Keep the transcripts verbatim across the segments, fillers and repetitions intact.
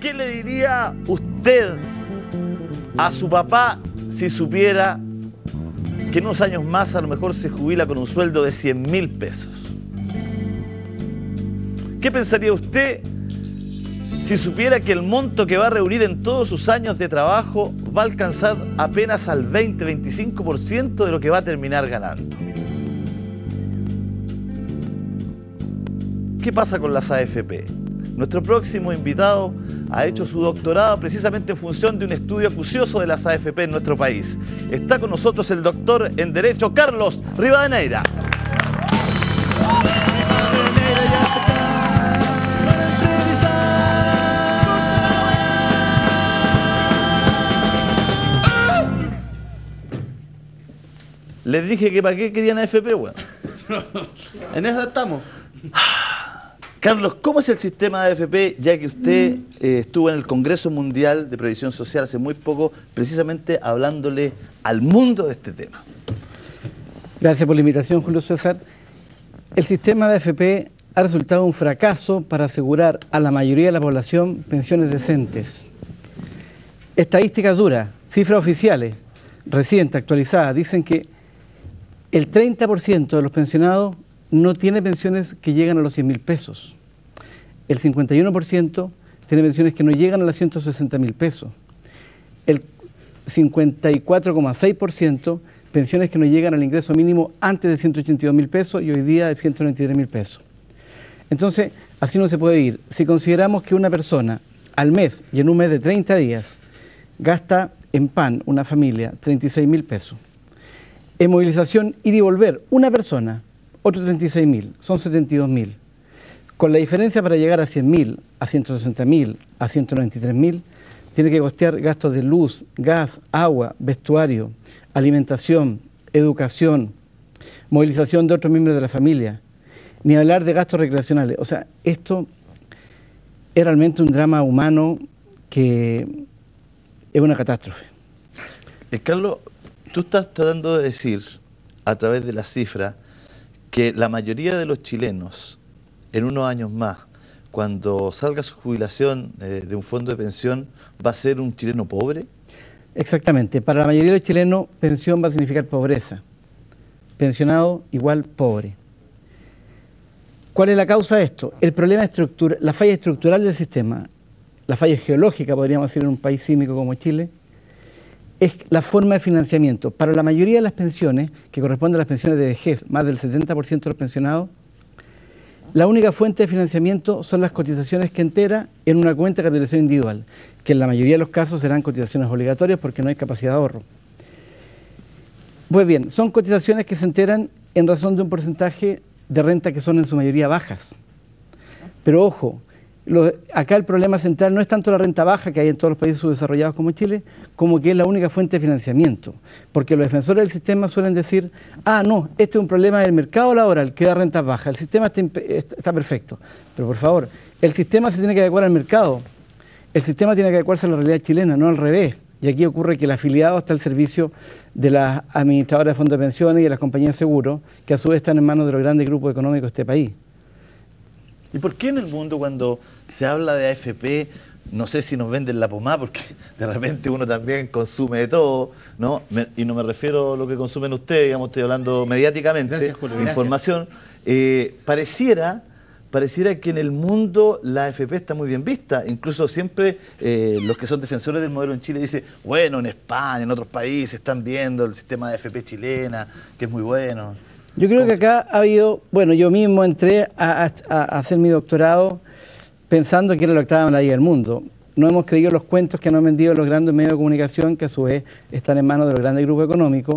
¿Qué le diría usted a su papá si supiera que en unos años más a lo mejor se jubila con un sueldo de cien mil pesos? ¿Qué pensaría usted si supiera que el monto que va a reunir en todos sus años de trabajo va a alcanzar apenas al veinte a veinticinco por ciento de lo que va a terminar ganando? ¿Qué pasa con las A F P? Nuestro próximo invitado ha hecho su doctorado precisamente en función de un estudio acucioso de las A F P en nuestro país. Está con nosotros el doctor en Derecho Carlos Rivadeneira. Les dije que para qué querían A F P, weón. En eso estamos. Carlos, ¿cómo es el sistema de A F P, ya que usted eh, estuvo en el Congreso Mundial de Previsión Social hace muy poco, precisamente hablándole al mundo de este tema? Gracias por la invitación, Julio César. El sistema de A F P ha resultado un fracaso para asegurar a la mayoría de la población pensiones decentes. Estadísticas duras, cifras oficiales, recientes, actualizadas, dicen que el treinta por ciento de los pensionados no tiene pensiones que llegan a los cien mil pesos. El cincuenta y uno por ciento tiene pensiones que no llegan a los ciento sesenta mil pesos. El cincuenta y cuatro coma seis por ciento pensiones que no llegan al ingreso mínimo antes de ciento ochenta y dos mil pesos y hoy día de ciento noventa y tres mil pesos. Entonces, así no se puede ir. Si consideramos que una persona al mes y en un mes de treinta días gasta en pan, una familia, treinta y seis mil pesos. En movilización, ir y volver, una persona, otros treinta y seis mil, son setenta y dos mil. Con la diferencia para llegar a cien mil, a ciento sesenta mil, a ciento noventa y tres mil, tiene que costear gastos de luz, gas, agua, vestuario, alimentación, educación, movilización de otros miembros de la familia, ni hablar de gastos recreacionales. O sea, esto es realmente un drama humano que es una catástrofe. Eh, Carlos, tú estás tratando de decir, a través de las cifras, que la mayoría de los chilenos, en unos años más, cuando salga su jubilación eh, de un fondo de pensión, va a ser un chileno pobre. Exactamente. Para la mayoría de los chilenos, pensión va a significar pobreza. Pensionado igual pobre. ¿Cuál es la causa de esto? El problema estructural, la falla estructural del sistema, la falla geológica, podríamos decir, en un país sísmico como Chile, es la forma de financiamiento. Para la mayoría de las pensiones, que corresponden a las pensiones de vejez, más del setenta por ciento de los pensionados, la única fuente de financiamiento son las cotizaciones que entera en una cuenta de capitalización individual, que en la mayoría de los casos serán cotizaciones obligatorias porque no hay capacidad de ahorro. Pues bien, son cotizaciones que se enteran en razón de un porcentaje de renta que son en su mayoría bajas. Pero ojo, Lo, acá el problema central no es tanto la renta baja que hay en todos los países subdesarrollados como Chile, como que es la única fuente de financiamiento. Porque los defensores del sistema suelen decir, ah, no, este es un problema del mercado laboral que da rentas bajas, el sistema está, está perfecto. Pero por favor, el sistema se tiene que adecuar al mercado, el sistema tiene que adecuarse a la realidad chilena, no al revés. Y aquí ocurre que el afiliado está al servicio de las administradoras de fondos de pensiones y de las compañías de seguros, que a su vez están en manos de los grandes grupos económicos de este país. ¿Y por qué en el mundo cuando se habla de A F P, no sé si nos venden la pomada, porque de repente uno también consume de todo, ¿no? Me, y no me refiero a lo que consumen ustedes, digamos, estoy hablando mediáticamente, Gracias, Julio, información. Eh, pareciera, pareciera que en el mundo la A F P está muy bien vista. Incluso siempre eh, los que son defensores del modelo en Chile dicen, bueno, en España, en otros países están viendo el sistema de A F P chilena, que es muy bueno. Yo creo que acá ha habido, bueno, yo mismo entré a, a, a hacer mi doctorado pensando que era la octava maravilla del mundo. No hemos creído los cuentos que nos han vendido los grandes medios de comunicación, que a su vez están en manos de los grandes grupos económicos.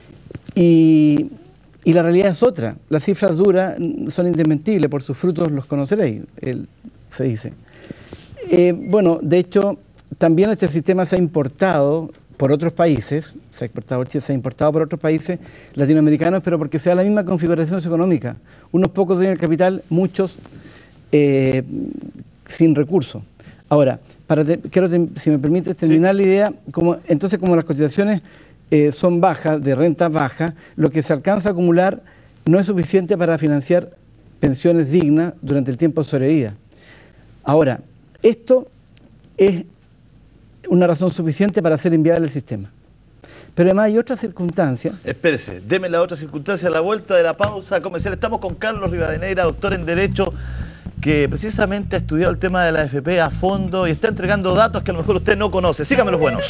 Y, y la realidad es otra. Las cifras duras son indesmentibles, por sus frutos los conoceréis, el, se dice. Eh, bueno, de hecho, también este sistema se ha importado por otros países, se ha exportado, se ha importado por otros países latinoamericanos, pero porque se da la misma configuración económica. Unos pocos dueños del capital, muchos eh, sin recursos. Ahora, para te, quiero, te, si me permites terminar sí. la idea, como, entonces como las cotizaciones eh, son bajas, de renta baja, lo que se alcanza a acumular no es suficiente para financiar pensiones dignas durante el tiempo de sobrevida. Ahora, esto es una razón suficiente para hacer inviable el sistema. Pero además hay otras circunstancias. Espérese, deme la otra circunstancia a la vuelta de la pausa comercial. Estamos con Carlos Rivadeneira, doctor en Derecho, que precisamente ha estudiado el tema de la A F P a fondo y está entregando datos que a lo mejor usted no conoce. Sígame los buenos.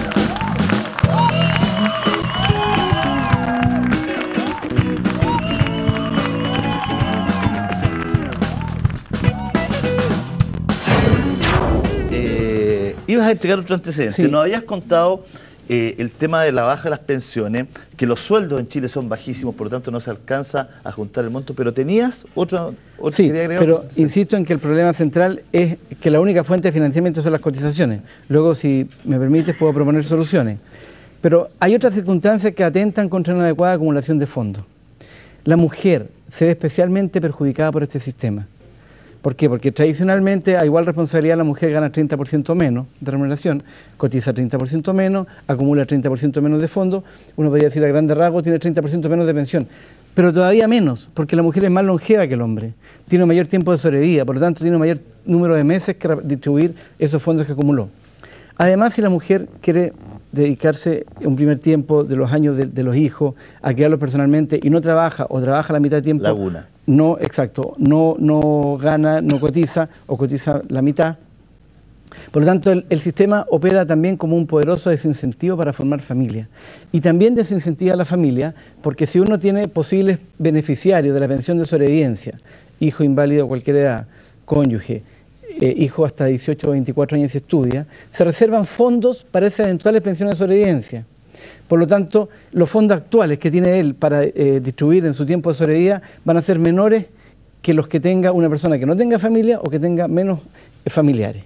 Eh, ibas a entregar otro antecedente. Sí. Nos habías contado eh, el tema de la baja de las pensiones, que los sueldos en Chile son bajísimos, por lo tanto no se alcanza a juntar el monto, pero tenías otro... otro Sí, quería agregar pero otro- insisto en que el problema central es que la única fuente de financiamiento son las cotizaciones. Luego, si me permites, puedo proponer soluciones. Pero hay otras circunstancias que atentan contra una adecuada acumulación de fondos. La mujer se ve especialmente perjudicada por este sistema. ¿Por qué? Porque tradicionalmente a igual responsabilidad la mujer gana treinta por ciento menos de remuneración, cotiza treinta por ciento menos, acumula treinta por ciento menos de fondos, uno podría decir a grandes rasgos tiene treinta por ciento menos de pensión, pero todavía menos, porque la mujer es más longeva que el hombre, tiene un mayor tiempo de sobrevida, por lo tanto tiene un mayor número de meses que distribuir esos fondos que acumuló. Además, si la mujer quiere dedicarse un primer tiempo de los años de, de los hijos a criarlos personalmente y no trabaja o trabaja la mitad de tiempo, Laguna. no, exacto, no, no gana, no cotiza o cotiza la mitad. Por lo tanto, el, el sistema opera también como un poderoso desincentivo para formar familia. Y también desincentiva a la familia, porque si uno tiene posibles beneficiarios de la pensión de sobrevivencia, hijo inválido a cualquier edad, cónyuge, eh, hijo hasta dieciocho o veinticuatro años y estudia, se reservan fondos para esas eventuales pensiones de sobrevivencia. Por lo tanto, los fondos actuales que tiene él para eh, distribuir en su tiempo de sobrevida van a ser menores que los que tenga una persona que no tenga familia o que tenga menos eh, familiares.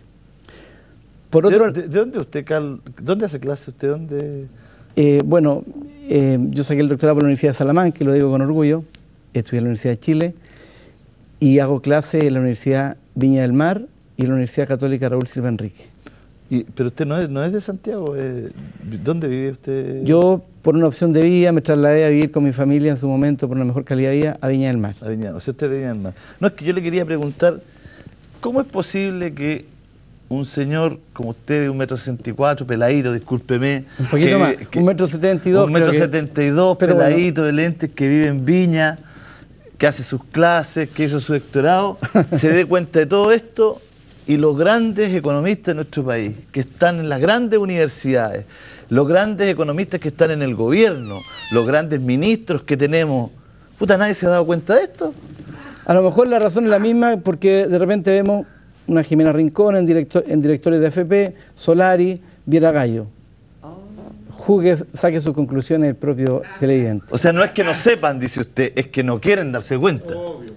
Por otro, ¿De, de, de dónde usted, Carl, dónde hace clase usted? ¿Dónde? eh, bueno, eh, yo saqué el doctorado por la Universidad de Salamanca, y lo digo con orgullo, estudié en la Universidad de Chile y hago clase en la Universidad Viña del Mar y en la Universidad Católica Raúl Silva Enrique. Y, pero usted no es, no es de Santiago, eh, ¿dónde vive usted? Yo, por una opción de vida, me trasladé a vivir con mi familia en su momento, por una mejor calidad de vida, a Viña del Mar. A Viña, o sea, usted de Viña del Mar. No, es que yo le quería preguntar, ¿cómo es posible que un señor como usted de un metro sesenta y cuatro, peladito, discúlpeme... Un poquito que, más, que, un metro setenta y dos. Un metro setenta y dos, peladito, bueno, de lentes, que vive en Viña, que hace sus clases, que hizo su doctorado, se dé cuenta de todo esto, y los grandes economistas de nuestro país, que están en las grandes universidades, los grandes economistas que están en el gobierno, los grandes ministros que tenemos, puta, ¿nadie se ha dado cuenta de esto? A lo mejor la razón es la misma, porque de repente vemos una Jimena Rincón en, director, en directores de A F P, Solari, Viera Gallo. Juzgue, saque sus conclusiones el propio televidente. O sea, no es que no sepan, dice usted, es que no quieren darse cuenta.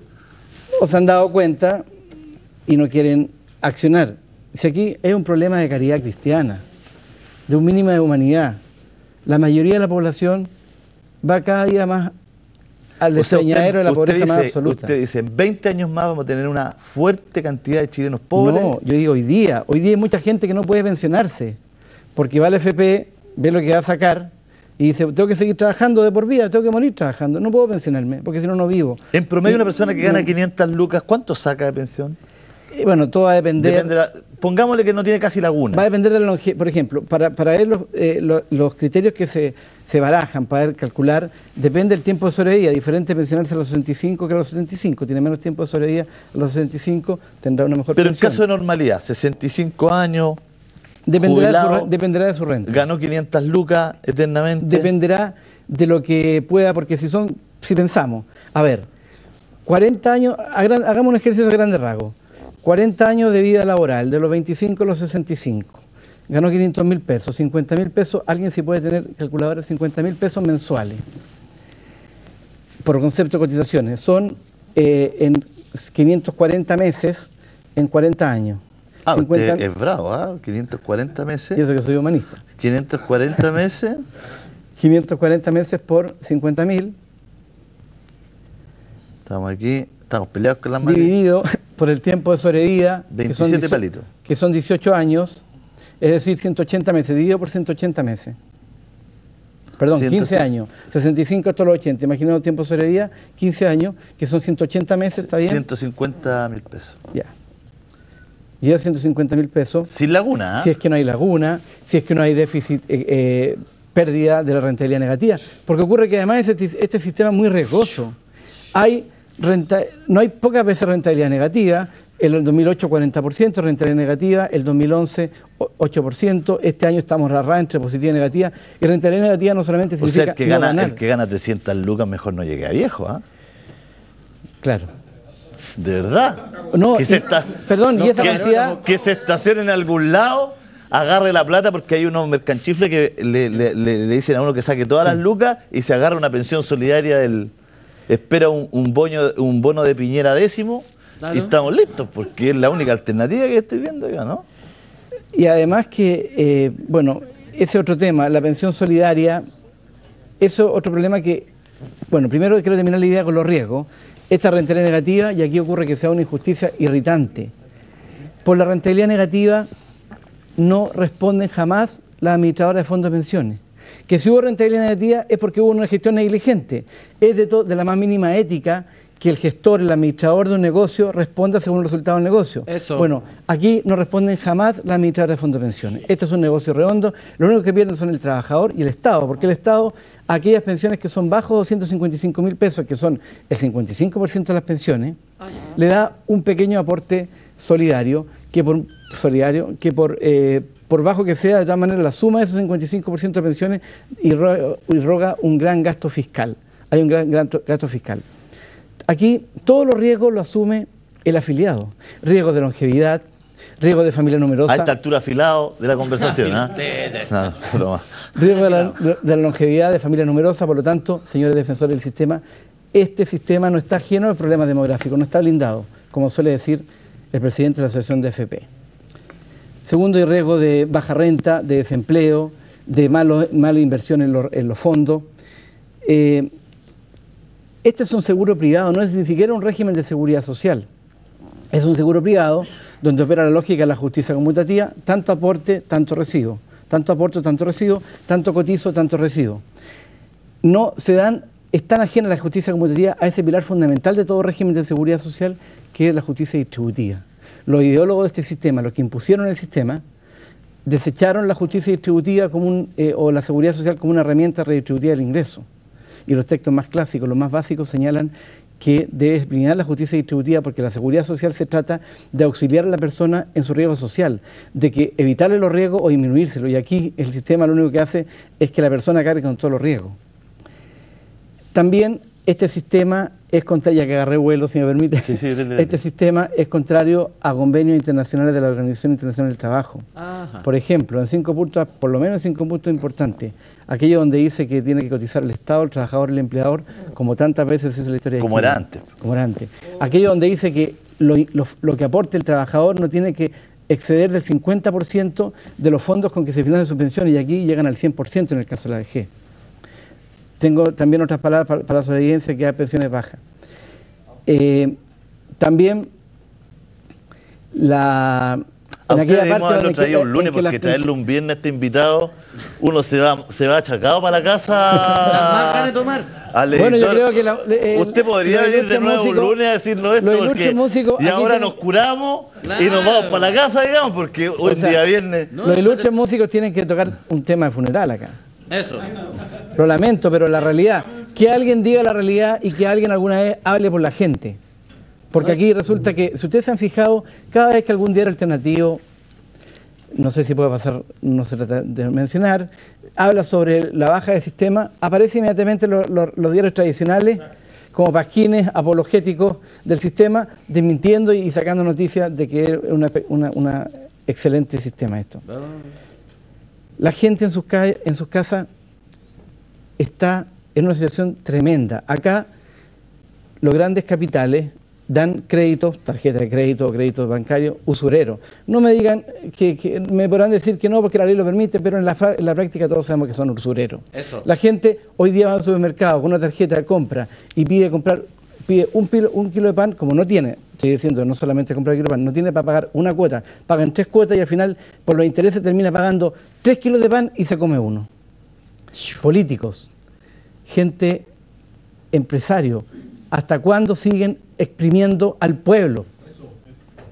O se han dado cuenta y no quieren accionar. Si aquí es un problema de caridad cristiana, de un mínimo de humanidad, la mayoría de la población va cada día más al O sea, despeñadero de la usted pobreza más dice, absoluta. usted dice, en veinte años más vamos a tener una fuerte cantidad de chilenos pobres. No, yo digo hoy día. Hoy día hay mucha gente que no puede pensionarse, porque va al F P, ve lo que va a sacar y dice, tengo que seguir trabajando de por vida, tengo que morir trabajando, no puedo pensionarme, porque si no, no vivo. En promedio, Y- una persona que gana quinientas lucas, ¿cuánto saca de pensión? Y bueno, todo va a depender... Depende de la- pongámosle que no tiene casi laguna. Va a depender de la longevidad. Por ejemplo, para, para ver los, eh, lo- los criterios que se, se barajan para ver, calcular, depende del tiempo de sobrevida. Diferente pensionarse a los sesenta y cinco que a los setenta y cinco. Tiene menos tiempo de sobrevida a los setenta y cinco, tendrá una mejor Pero en pensión. caso de normalidad, sesenta y cinco años, dependerá, de su, jubilado, re- dependerá de su renta. ganó quinientas lucas eternamente. Dependerá de lo que pueda, porque si son, si pensamos, a ver, cuarenta años, a gran- hagamos un ejercicio de grandes rasgos. cuarenta años de vida laboral, de los veinticinco a los sesenta y cinco. Ganó quinientos mil pesos, cincuenta mil pesos, alguien sí puede tener calculadora de cincuenta mil pesos mensuales. Por concepto de cotizaciones. Son eh, en quinientos cuarenta meses en cuarenta años. Ah, cincuenta usted es bravo, ¿ah? quinientos cuarenta meses. Y eso que soy humanista. quinientos cuarenta meses. quinientos cuarenta meses por cincuenta mil. Estamos aquí, estamos peleados con las manos. Dividido por el tiempo de sobrevida, que son, veintisiete diecio- palitos. que son dieciocho años, es decir, ciento ochenta meses, dividido por ciento ochenta meses. Perdón, ciento quince años, sesenta y cinco hasta los ochenta, imaginemos el tiempo de sobrevida, quince años, que son ciento ochenta meses, ¿está bien? ciento cincuenta mil pesos. Ya. llega a ciento cincuenta mil pesos. Sin laguna, ¿eh? Si es que no hay laguna, si es que no hay déficit, eh, eh, pérdida de la rentabilidad negativa. Porque ocurre que además este, este sistema es muy riesgoso. Hay renta, no hay pocas veces rentabilidad negativa. En el dos mil ocho cuarenta por ciento, rentabilidad negativa, el dos mil once ocho por ciento, este año estamos rara entre positiva y negativa, y rentabilidad negativa no solamente significa o sea, el que, no gana, ganar. el que gana trescientas lucas mejor no llegue a viejo, ¿ah? ¿eh? Claro. ¿De verdad? No, que, y, se está, perdón, no, y esa que, cantidad... que se estacione en algún lado, agarre la plata, porque hay unos mercanchifles que le, le, le, le dicen a uno que saque todas sí. las lucas y se agarra una pensión solidaria del... Espera un, un, boño, un bono de Piñera décimo. Claro. Y estamos listos, porque es la única alternativa que estoy viendo acá, ¿no? Y además que, eh, bueno, ese otro tema, la pensión solidaria, eso otro problema que, bueno, primero quiero terminar la idea con los riesgos. Esta rentabilidad negativa, y aquí ocurre que sea una injusticia irritante. Por la rentabilidad negativa no responden jamás las administradoras de fondos de pensiones. Que si hubo rentabilidad negativa es porque hubo una gestión negligente. Es de, de la más mínima ética que el gestor, el administrador de un negocio responda según el resultado del negocio. Eso. Bueno, aquí no responden jamás las administradoras de fondos de pensiones. Este es un negocio redondo. Lo único que pierden son el trabajador y el Estado, porque el Estado, aquellas pensiones que son bajo doscientos cincuenta y cinco mil pesos, que son el cincuenta y cinco por ciento de las pensiones, oh, yeah. le da un pequeño aporte solidario, que por, solidario, que por, eh, por bajo que sea, de todas maneras, la suma de esos cincuenta y cinco por ciento de pensiones irroga un gran gasto fiscal. Hay un gran, gran gasto fiscal. Aquí todos los riesgos lo asume el afiliado. Riesgos de longevidad, riesgos de familia numerosa. A esta altura afilado de la conversación, ¿ah? Sí, sí. No, broma. Riesgos de la, de la longevidad, de familia numerosa. Por lo tanto, señores defensores del sistema, este sistema no está lleno de problemas demográficos, no está blindado, como suele decir el presidente de la Asociación de F P. Segundo, hay riesgo de baja renta, de desempleo, de malo, mala inversión en, lo, en los fondos. Eh, Este es un seguro privado, no es ni siquiera un régimen de seguridad social. Es un seguro privado donde opera la lógica de la justicia conmutativa, tanto aporte, tanto recibo. Tanto aporte, tanto recibo, tanto cotizo, tanto recibo. No se dan, están ajenas a la justicia conmutativa a ese pilar fundamental de todo régimen de seguridad social, que es la justicia distributiva. Los ideólogos de este sistema, los que impusieron el sistema, desecharon la justicia distributiva como un, eh, o la seguridad social como una herramienta redistributiva del ingreso. Y los textos más clásicos, los más básicos, señalan que debe blindar la justicia distributiva porque la seguridad social se trata de auxiliar a la persona en su riesgo social, de que evitarle los riesgos o disminuírselos. Y aquí el sistema lo único que hace es que la persona cargue con todos los riesgos. También este sistema es contrario, ya que agarré vuelo, si me permite, sí, sí, dale, dale. Este sistema es contrario a convenios internacionales de la Organización Internacional del Trabajo. Ajá. Por ejemplo, en cinco puntos, por lo menos en cinco puntos importantes, aquello donde dice que tiene que cotizar el Estado, el trabajador, el empleador, como tantas veces es la historia de Como Chile. era antes. Como era antes. Aquello donde dice que lo, lo, lo que aporte el trabajador no tiene que exceder del cincuenta por ciento de los fondos con que se financia su pensión, y aquí llegan al cien por ciento en el caso de la A D G. Tengo también otras palabras para, para la sobrevivencia, que hay pensiones bajas. Eh, también la... A en ustedes aquella debemos haberlo traído un lunes, porque las... traerlo un viernes a este invitado, uno se va, se va achacado para la casa. Más ganas de tomar. Bueno, yo creo que la, eh, usted podría venir de nuevo músico, un lunes a decirnos esto, porque músico, y ahora ten... nos curamos claro. y nos vamos para la casa, digamos, porque hoy o sea, día viernes... No, los ilustres músicos tienen que tocar un tema de funeral acá. Eso. Lo lamento, pero la realidad, que alguien diga la realidad y que alguien alguna vez hable por la gente. Porque aquí resulta que, si ustedes se han fijado, cada vez que algún diario alternativo, no sé si puede pasar, no se trata de mencionar, habla sobre la baja del sistema, aparecen inmediatamente los, los, los diarios tradicionales como pasquines apologéticos del sistema, desmintiendo y sacando noticias de que es una, una, una excelente sistema esto. La gente en sus, en sus casas está en una situación tremenda. Acá los grandes capitales dan créditos, tarjetas de crédito, créditos bancarios, usureros. No me digan que, que me podrán decir que no porque la ley lo permite, pero en la, en la práctica todos sabemos que son usureros. Eso. La gente hoy día va al supermercado con una tarjeta de compra y pide comprar pide un, pilo, un kilo de pan, como no tiene, estoy diciendo, no solamente comprar un kilo de pan, no tiene para pagar una cuota, pagan tres cuotas y al final por los intereses termina pagando tres kilos de pan y se come uno. Políticos, gente, empresario, ¿hasta cuándo siguen exprimiendo al pueblo?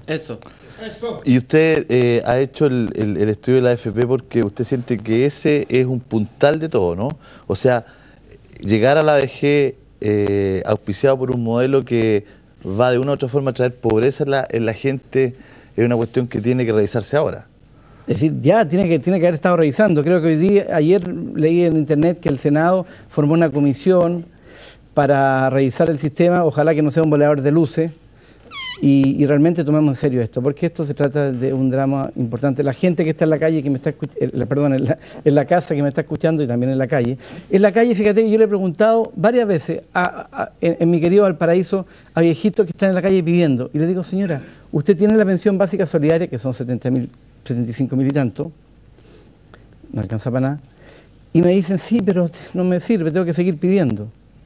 Eso. Y usted eh, ha hecho el, el, el estudio de la A F P porque usted siente que ese es un puntal de todo, ¿no? O sea, llegar a la vejez eh, auspiciado por un modelo que va de una u otra forma a traer pobreza en la, en la gente es una cuestión que tiene que revisarse ahora. Es decir, ya tiene que, tiene que haber estado revisando. Creo que hoy día, ayer leí en internet que el Senado formó una comisión para revisar el sistema, ojalá que no sea un volador de luces, y, y realmente tomemos en serio esto, porque esto se trata de un drama importante. La gente que está en la calle, que me está escuchando, perdón, en la, en la casa que me está escuchando y también en la calle. En la calle, fíjate que yo le he preguntado varias veces a, a, en, en mi querido Valparaíso a viejitos que están en la calle pidiendo, y le digo, señora, usted tiene la pensión básica solidaria, que son setenta mil, setenta y cinco mil y tanto, no alcanza para nada, y me dicen, sí, pero no me sirve, tengo que seguir pidiendo.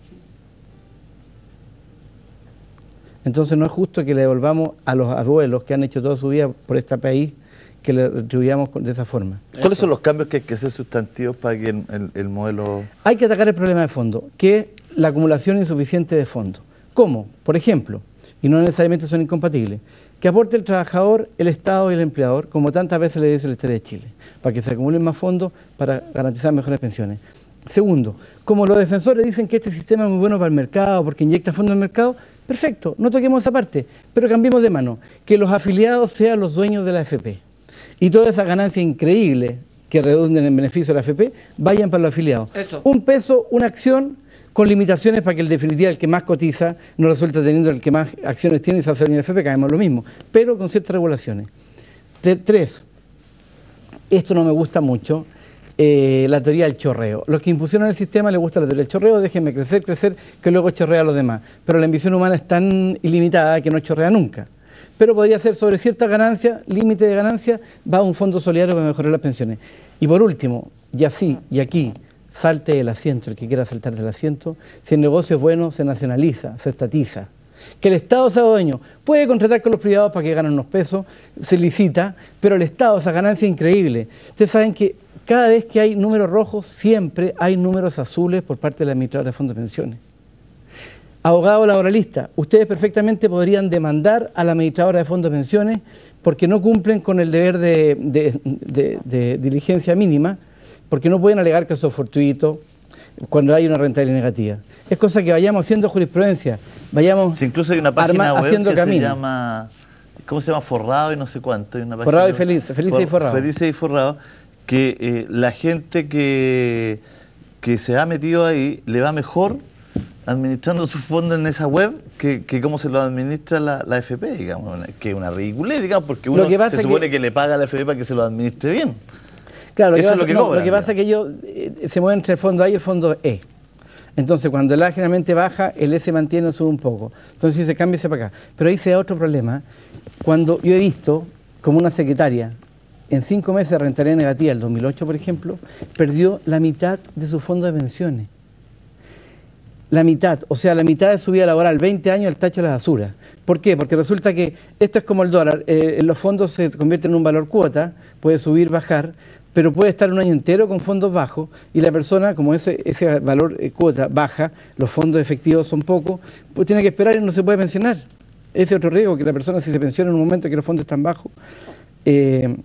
Entonces no es justo que le devolvamos a los abuelos que han hecho toda su vida por este país, que le retribuyamos de esa forma. ¿Cuáles son los cambios que hay que hacer sustantivos para que el, el, el modelo...? Hay que atacar el problema de fondo, que es la acumulación insuficiente de fondos. ¿Cómo? Por ejemplo, y no necesariamente son incompatibles, que aporte el trabajador, el Estado y el empleador, como tantas veces le dice la historia de Chile, para que se acumulen más fondos para garantizar mejores pensiones. Segundo, como los defensores dicen que este sistema es muy bueno para el mercado, porque inyecta fondos en el mercado, perfecto, no toquemos esa parte, pero cambiemos de mano, que los afiliados sean los dueños de la A F P. Y toda esa ganancia increíble que redunden en beneficio de la A F P, vayan para los afiliados. Eso. Un peso, una acción, con limitaciones para que en definitiva el que más cotiza no resulta teniendo el que más acciones tiene y se hace en la A F P, caemos lo mismo, pero con ciertas regulaciones. Tres, esto no me gusta mucho, Eh, la teoría del chorreo. Los que impusieron el sistema les gusta la teoría del chorreo, déjenme crecer, crecer, que luego chorrea a los demás. Pero la ambición humana es tan ilimitada que no chorrea nunca. Pero podría ser sobre cierta ganancia, límite de ganancia, va a un fondo solidario para mejorar las pensiones. Y por último, y así, y aquí, salte del asiento, el que quiera saltar del asiento, si el negocio es bueno, se nacionaliza, se estatiza. Que el Estado sea dueño, puede contratar con los privados para que ganen unos pesos, se licita, pero el Estado, esa ganancia es increíble. Ustedes saben que cada vez que hay números rojos, siempre hay números azules por parte de la administradora de fondos de pensiones. Abogado laboralista, ustedes perfectamente podrían demandar a la administradora de fondos de pensiones porque no cumplen con el deber de, de, de, de diligencia mínima, porque no pueden alegar que eso es fortuito cuando hay una rentabilidad negativa. Es cosa que vayamos haciendo jurisprudencia, vayamos sí, incluso hay una página arma, web haciendo que camino. se llama, ¿cómo se llama? Forrado y no sé cuánto. Hay una página Forrado y web, feliz, felices y forrado. Felices y forrado, que eh, la gente que, que se ha metido ahí le va mejor administrando sus fondos en esa web que, que cómo se lo administra la, la A F P, digamos, que es una ridiculez, digamos, porque uno se supone que... que le paga a la A F P para que se lo administre bien. Claro, eso lo es lo que no, cobran. Lo que pasa es que ellos eh, se mueven entre el fondo A y el fondo E. Entonces, cuando el A generalmente baja, el E se mantiene o sube un poco. Entonces, si se cambia, se para acá. Pero ahí se da otro problema. Cuando yo he visto como una secretaria, en cinco meses de rentabilidad negativa, el dos mil ocho, por ejemplo, perdió la mitad de su fondo de pensiones. La mitad, o sea, la mitad de su vida laboral, veinte años, el tacho de la basura. ¿Por qué? Porque resulta que esto es como el dólar, eh, los fondos se convierten en un valor cuota, puede subir, bajar, pero puede estar un año entero con fondos bajos y la persona, como ese, ese valor eh, cuota baja, los fondos efectivos son pocos, pues tiene que esperar y no se puede pensionar. Ese es otro riesgo, que la persona si se pensiona en un momento que los fondos están bajos, eh,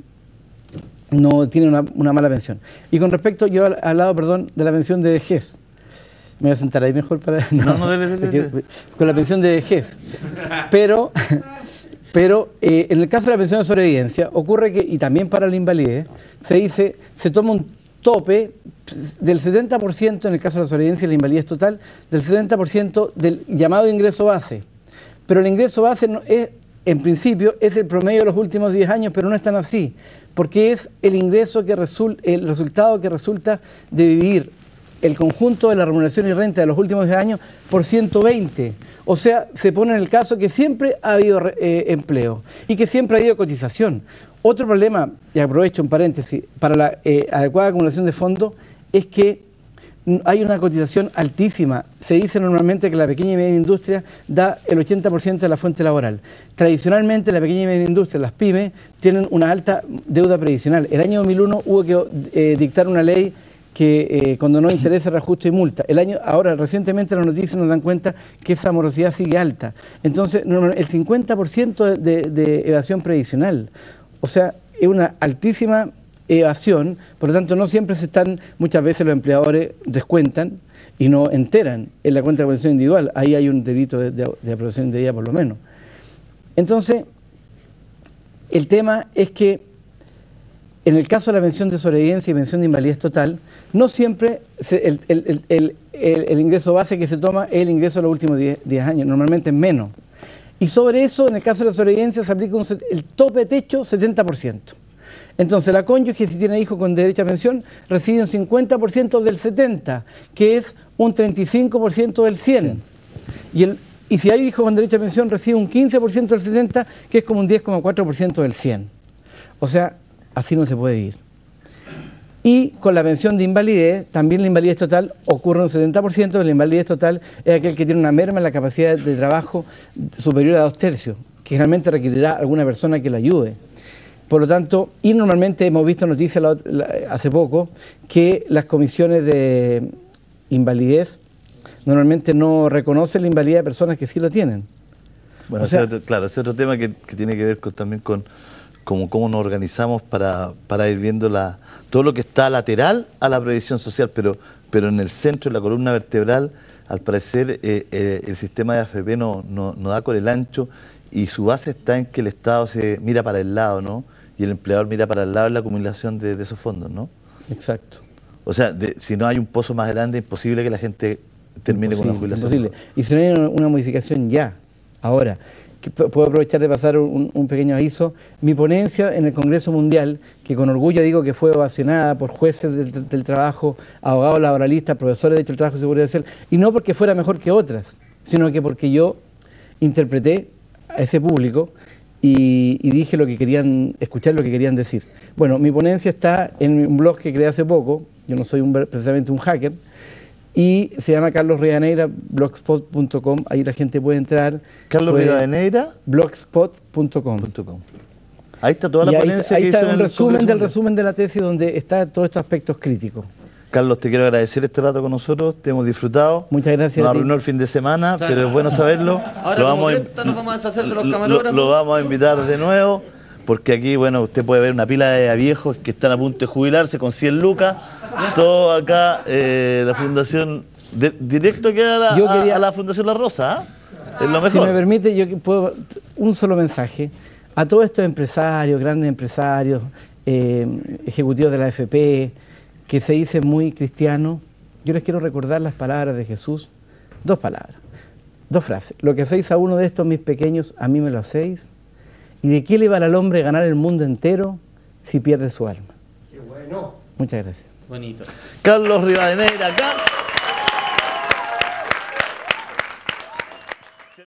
no tiene una, una mala pensión. Y con respecto, yo he hablado, perdón, de la pensión de vejez. Me voy a sentar ahí mejor para... No, no, no dele, dele, dele. Con la pensión de vejez. Pero, pero eh, en el caso de la pensión de sobrevivencia, ocurre que, y también para la invalidez, se dice, se toma un tope del setenta por ciento en el caso de la sobrevivencia y la invalidez total, del setenta por ciento del llamado ingreso base. Pero el ingreso base no, es, en principio es el promedio de los últimos diez años, pero no es tan así, porque es el ingreso que resulta, el resultado que resulta de dividir el conjunto de la remuneración y renta de los últimos diez años por ciento veinte. O sea, se pone en el caso que siempre ha habido eh, empleo y que siempre ha habido cotización. Otro problema, y aprovecho un paréntesis, para la eh, adecuada acumulación de fondos es que hay una cotización altísima. Se dice normalmente que la pequeña y media industria da el ochenta por ciento de la fuente laboral. Tradicionalmente la pequeña y media industria, las pymes, tienen una alta deuda previsional. El año dos mil uno hubo que eh, dictar una ley que eh, condonó intereses, reajuste y multa. El año, ahora, recientemente las noticias nos dan cuenta que esa morosidad sigue alta. Entonces, el cincuenta por ciento de, de, de evasión previsional. O sea, es una altísima evasión, por lo tanto no siempre se están, muchas veces los empleadores descuentan y no enteran en la cuenta de apropiación individual. Ahí hay un delito de, de, de apropiación indebida por lo menos. Entonces, el tema es que en el caso de la pensión de sobrevivencia y pensión de invalidez total, no siempre se, el, el, el, el, el, el ingreso base que se toma es el ingreso de los últimos diez años, normalmente es menos. Y sobre eso, en el caso de la sobrevivencia, se aplica un, el tope techo setenta por ciento. Entonces, la cónyuge, si tiene hijos con derecho a pensión, recibe un cincuenta por ciento del setenta, que es un treinta y cinco por ciento del cien. Sí. Y, el, y si hay hijos con derecho a pensión, recibe un quince por ciento del setenta, que es como un diez coma cuatro por ciento del cien. O sea, así no se puede ir. Y con la pensión de invalidez, también la invalidez total ocurre un setenta por ciento, pero la invalidez total es aquel que tiene una merma en la capacidad de trabajo superior a dos tercios, que generalmente requerirá alguna persona que lo ayude. Por lo tanto, y normalmente hemos visto noticias la, la, hace poco que las comisiones de invalidez normalmente no reconocen la invalidez de personas que sí lo tienen. Bueno, o sea, ese otro, claro, ese otro tema que, que tiene que ver con, también con cómo, cómo nos organizamos para, para ir viendo la, todo lo que está lateral a la previsión social, pero, pero en el centro, en la columna vertebral, al parecer eh, eh, el sistema de A F P no, no, no da con el ancho y su base está en que el Estado se mira para el lado, ¿no? Y el empleador mira para el lado en la acumulación de, de esos fondos, ¿no? Exacto. O sea, de, si no hay un pozo más grande, es imposible que la gente termine imposible, con la jubilación. Imposible. Y si no hay una, una modificación ya, ahora, que puedo aprovechar de pasar un, un pequeño aviso. Mi ponencia en el Congreso Mundial, que con orgullo digo que fue ovacionada por jueces del, del trabajo, abogados laboralistas, profesores de Derecho del Trabajo y Seguridad Social, y no porque fuera mejor que otras, sino que porque yo interpreté a ese público y, y dije lo que querían escuchar, lo que querían decir. Bueno, mi ponencia está en un blog que creé hace poco, yo no soy un, precisamente un hacker, y se llama Carlos Rivadeneira, blogspot punto com, ahí la gente puede entrar. Carlos Rivadeneira, blogspot punto com. Ahí está toda la y ponencia ahí, ahí que está hizo un el resumen del resumen de la tesis donde están todos estos aspectos críticos. Carlos, te quiero agradecer este rato con nosotros, te hemos disfrutado. Muchas gracias. Nos arruinó el fin de semana, claro, pero es bueno saberlo. Ahora, lo vamos, a, nos vamos a deshacer de los lo, camarógrafos. Lo, lo vamos a invitar de nuevo, porque aquí, bueno, usted puede ver una pila de viejos que están a punto de jubilarse con cien lucas. Todo acá, eh, la Fundación, de, directo que a la, yo quería, a la Fundación La Rosa, ¿eh? Es lo mejor. Si me permite, yo puedo, un solo mensaje a todos estos empresarios, grandes empresarios, eh, ejecutivos de la A F P, que se dicen muy cristianos. Yo les quiero recordar las palabras de Jesús, dos palabras, dos frases. Lo que hacéis a uno de estos mis pequeños, a mí me lo hacéis. ¿Y de qué le vale al hombre ganar el mundo entero si pierde su alma? Qué bueno. Muchas gracias. Bonito. Carlos Rivadeneira acá.